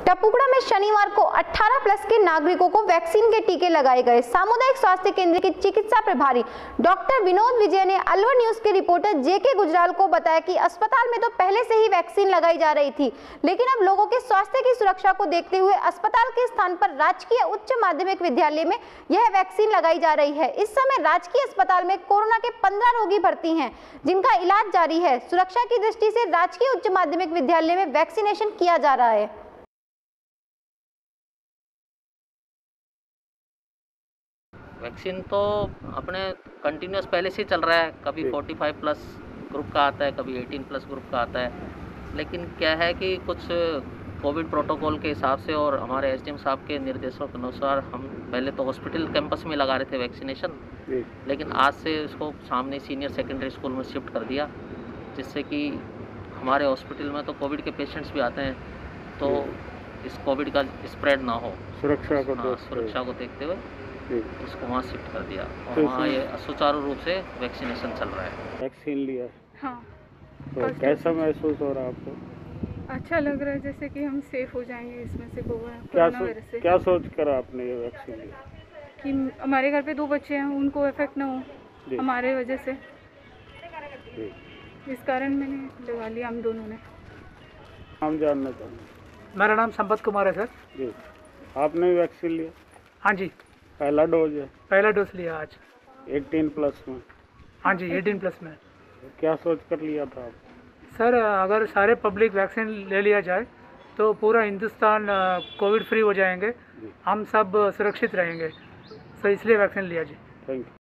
टपुकड़ा में शनिवार को 18 प्लस के नागरिकों को वैक्सीन के टीके लगाए गए। सामुदायिक स्वास्थ्य केंद्र के चिकित्सा प्रभारी डॉक्टर विनोद विजय ने अलवर न्यूज के रिपोर्टर जेके गुजराल को बताया कि अस्पताल में तो पहले से ही वैक्सीन लगाई जा रही थी, लेकिन अब लोगों के स्वास्थ्य की सुरक्षा को देखते हुए अस्पताल के स्थान पर राजकीय उच्च माध्यमिक विद्यालय में यह वैक्सीन लगाई जा रही है। इस समय राजकीय अस्पताल में कोरोना के 15 रोगी भर्ती हैं, जिनका इलाज जारी है। सुरक्षा की दृष्टि से राजकीय उच्च माध्यमिक विद्यालय में वैक्सीनेशन किया जा रहा है। वैक्सीन तो अपने कंटिन्यूस पहले से चल रहा है, कभी 45 प्लस ग्रुप का आता है, कभी 18 प्लस ग्रुप का आता है। लेकिन क्या है कि कुछ कोविड प्रोटोकॉल के हिसाब से और हमारे एसडीएम साहब के निर्देशों के अनुसार हम पहले तो हॉस्पिटल कैंपस में लगा रहे थे वैक्सीनेशन, लेकिन आज से इसको सामने सीनियर सेकेंडरी स्कूल में शिफ्ट कर दिया, जिससे कि हमारे हॉस्पिटल में तो कोविड के पेशेंट्स भी आते हैं, तो इस कोविड का स्प्रेड ना हो, सुरक्षा को देखते हुए उसको वहाँ शिफ्ट कर दिया और तो वहाँ ये सुचारू रूप से वैक्सीनेशन चल रहा है। वैक्सीन लिया? हाँ। तो कैसा महसूस हो रहा है आपको? अच्छा लग रहा है, जैसे कि हम सेफ हो जाएंगे इसमें से कोरोना वायरस से। क्या सोच कर आपने ये वैक्सीन लिया? कि हमारे घर पे 2 बच्चे हैं, उनको इफेक्ट ना हो हमारे वजह से, इस कारण मैंने लगा लिया। हम दोनों ने। हम जानना चाहेंगे। मेरा नाम संपत कुमार है सर। जी, आपने वैक्सीन लिया? हाँ जी, पहला डोज है? पहला डोज लिया आज 18 प्लस में? हाँ जी, 18 प्लस में। क्या सोच कर लिया था आप? सर, अगर सारे पब्लिक वैक्सीन ले लिया जाए तो पूरा हिंदुस्तान कोविड फ्री हो जाएंगे, हम सब सुरक्षित रहेंगे, तो इसलिए वैक्सीन लिया जी। Thank you.